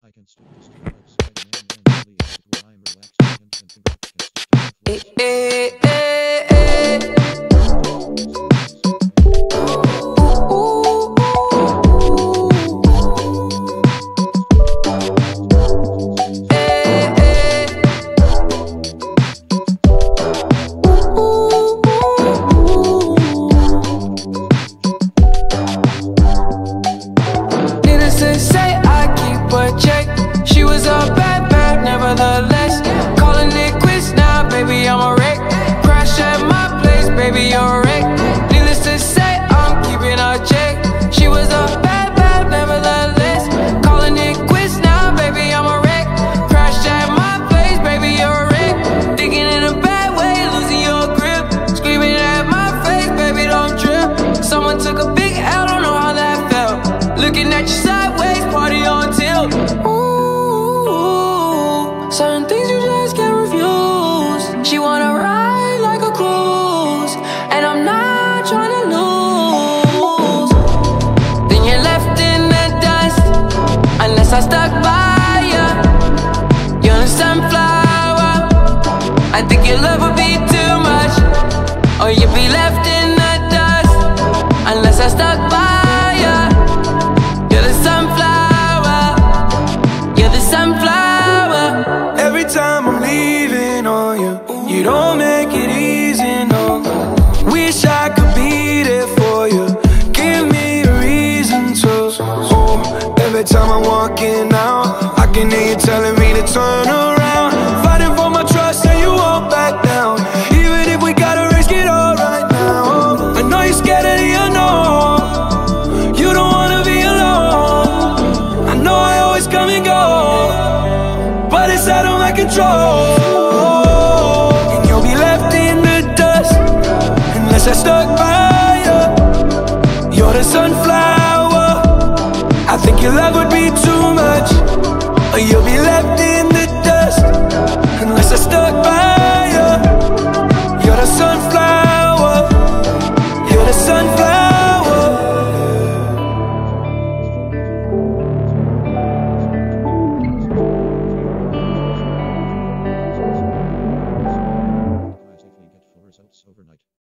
I can stick this to love Spider-Man and really is where I'm relaxed and think I can stick to She was a bad, bad, nevertheless. Calling it quits now, baby, I'm a wreck. Crash at my place, baby, you're a wreck. Needless to say, I'm keeping a check. She was a bad, bad, nevertheless. Calling it quits now, baby, I'm a wreck. Crash at my place, baby, you're a wreck. Thinking in a bad way, losing your grip. Screaming at my face, baby, don't trip. Someone took a big L, don't know how that felt. Looking at you sideways, party on tilt. Certain things you just can't refuse. She wanna ride like a cruise, and I'm not trying to lose. Then you're left in the dust, unless I stuck by ya. You're a sunflower. I think your love would be too much, or you'd be left in the dust, unless I stuck by ya. You're the sunflower. You're the sunflower. Every time I'm leaving on you, you don't make it easy, no. Wish I could be there for you. Give me a reason to. Oh, every time I'm walking out, I can hear you telling me to turn around. Fighting for my trust and you won't back down. Even if we gotta risk it all right now. I know you're scared of the unknown. You don't wanna be alone. I know I always come and go, but it's out of my control. And you'll be left in the dust, unless I stuck by you. You're the sunflower. I think your love would be too much, or you'll be left in